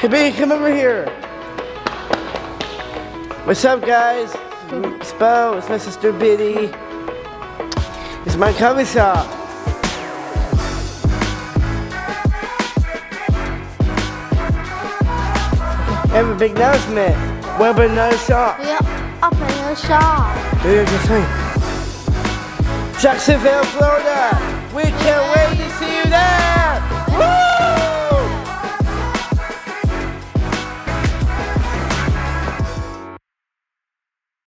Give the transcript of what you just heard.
Hey, baby, come over here. What's up, guys? It's Beau. It's my sister Biddy. It's my coffee shop. I have a big announcement. We're opening another shop. We are opening a shop. Jacksonville, Florida. We can't wait to see